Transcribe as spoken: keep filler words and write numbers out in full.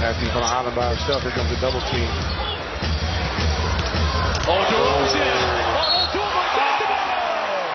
After he's on an island by himself, here comes a double team.